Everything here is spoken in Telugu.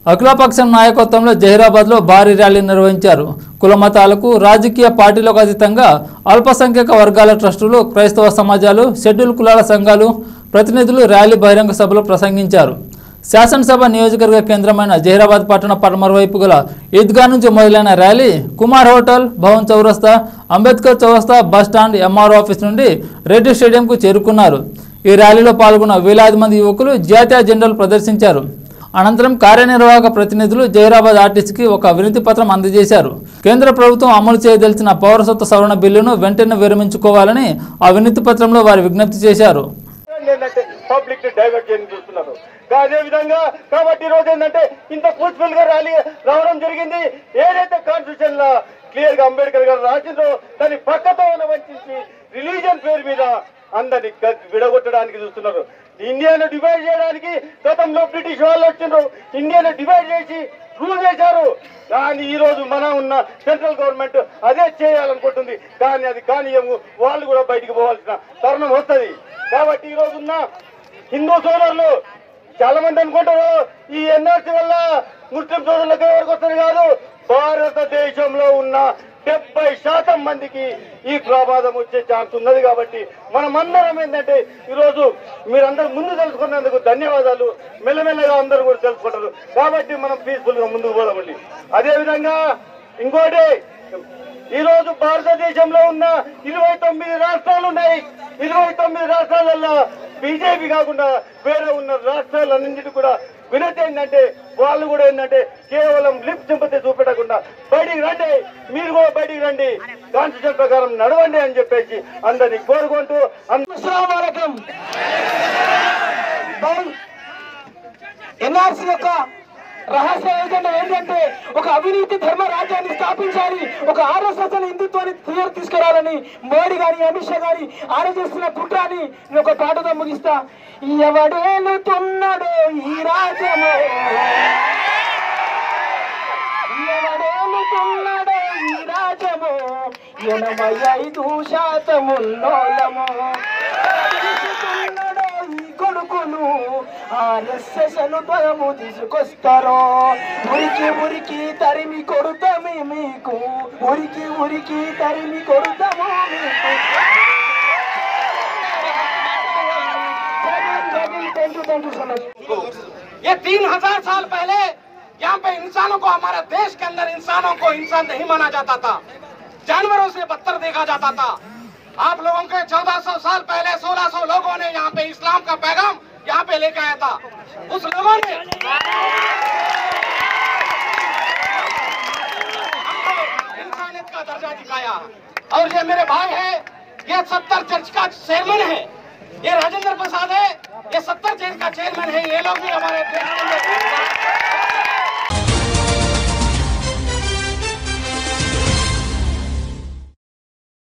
అఖిలపక్షం నాయకత్వంలో జహీరాబాద్లో భారీ ర్యాలీ నిర్వహించారు. కుల మతాలకు రాజకీయ పార్టీలకు అతీతంగా అల్పసంఖ్యాక వర్గాల ట్రస్టులు, క్రైస్తవ సమాజాలు, షెడ్యూల్ కులాల సంఘాలు ప్రతినిధులు ర్యాలీ బహిరంగ సభలో ప్రసంగించారు. శాసనసభ నియోజకవర్గ కేంద్రమైన జహీరాబాద్ పట్టణ పడమర వైపు గల ఈద్గా నుంచి మొదలైన ర్యాలీ కుమార్ హోటల్, భవన్ చౌరస్తా, అంబేద్కర్ చౌరస్తా, బస్టాండ్, ఎంఆర్ఓ ఆఫీస్ నుండి రెడ్డి స్టేడియంకు చేరుకున్నారు. ఈ ర్యాలీలో పాల్గొన్న వేలాది మంది యువకులు జాతీయ జెండాలు ప్రదర్శించారు. అనంతరం కార్యనిర్వాహక ప్రతినిధులు జహీరాబాద్ ఆర్టీసీకి ఒక వినతి పత్రం అందజేశారు. కేంద్ర ప్రభుత్వం అమలు చేయదలిచిన పౌరసత్వ సవరణ బిల్లును వెంటనే విరమించుకోవాలని ఆ వినతి పత్రంలో వారు విజ్ఞప్తి చేశారు. పబ్లిక్ డైవర్ట్ చేయని చూస్తున్నారు. అదే విధంగా కాబట్టి ఈ రోజు ఏంటంటే ఇంత పీస్ఫుల్ గా ర్యాలీ రావడం జరిగింది. ఏదైతే కాన్స్టిట్యూషన్ లో క్లియర్ గా అంబేద్కర్ గారు రాసిందో దాన్ని పక్కతో వంచి రిలీజియన్ పేరు మీద అందరినీ విడగొట్టడానికి చూస్తున్నారు. ఇండియాను డివైడ్ చేయడానికి గతంలో బ్రిటిష్ వాళ్ళు వచ్చిండ్రు, ఇండియాను డివైడ్ చేసి రూల్ చేశారు. కానీ ఈ రోజు మనం ఉన్న సెంట్రల్ గవర్నమెంట్ అదే చేయాలనుకుంటుంది. కానీ అది కానీయము, వాళ్ళు కూడా బయటికి పోవాల్సిన తరుణం వస్తుంది. కాబట్టి ఈ రోజు ఉన్న హిందూ సోదరులు చాలా మంది అనుకుంటారు ఈ ఎన్ఆర్సీ వల్ల ముస్లిం సోదరులకు ఎవరికి వస్తుంది కాదు. భారతదేశంలో ఉన్న 70% మందికి ఈ ప్రమాదం వచ్చే ఛాన్స్ ఉన్నది. కాబట్టి మనమందరం ఏంటంటే ఈరోజు మీరందరూ ముందు తెలుసుకున్నందుకు ధన్యవాదాలు. మెల్లమెల్లగా అందరూ కూడా తెలుసుకుంటారు. కాబట్టి మనం పీస్ఫుల్ గా ముందుకు పోదామండి. అదేవిధంగా ఇంకోటి, ఈ రోజు భారతదేశంలో ఉన్న 29 రాష్ట్రాలు ఉన్నాయి. 29 రాష్ట్రాలలో బీజేపీ కాకుండా వేరే ఉన్న రాష్ట్రాలన్నింటినీ కూడా వినతి ఏంటంటే వాళ్ళు కూడా ఏంటంటే కేవలం లిప్ సింపతి చూపెట్టకుండా బయటికి రండి, మీరు కూడా బయటికి రండి, కాన్స్టిట్యూషన్ ప్రకారం నడవండి అని చెప్పేసి అందరినీ కోరుకుంటూ ఎన్ఆర్సీ యొక్క రహస్య ఏజెండా ఏంటంటే ఒక అవినీతి ధర్మ రాజ్యాన్ని స్థాపించాలి, ఒక ఆర్ఎస్ఎస్ అని హిందుత్వాన్ని తీసుకురావాలని మోడీ గాని అమిత్ షా గాని ఆలోచిస్తున్న కుట్రాన్ని నేను ఒక పాటతో ముగిస్తా. ఎవడేలుతున్నాడో ఈ రాజ్యము, ఎవడేలుతున్నాడో ఈ రాజ్యము, 85% ఉన్నోళ్ళము, ఈ కొడుకులు ఆర్ఎస్ఎస్ అనుభవము తీసుకొస్తారో, ఉరికి ఉరికి తరిమి కొడుతామే మీకు, ఉరికి ఉరికి తరిమి కొడుతాము మీకు. Thank you so much. ये 3000 साल पहले यहाँ पे इंसानों को, हमारे देश के अंदर इंसानों को इंसान नहीं माना जाता था, जानवरों से बदतर देखा जाता था। आप लोगों के 1400 साल पहले 1600 लोगों ने यहाँ पे इस्लाम का पैगाम यहाँ पे लेके आया था। उस लोगों ने हमको इंसानियत का दर्जा दिखाया। और ये मेरे भाई है, ये 70 चर्च का चेयरमैन है, ये राजेंद्र प्रसाद है, ये 70 चर्च का चेयरमैन है। ये लोग भी हमारे देश के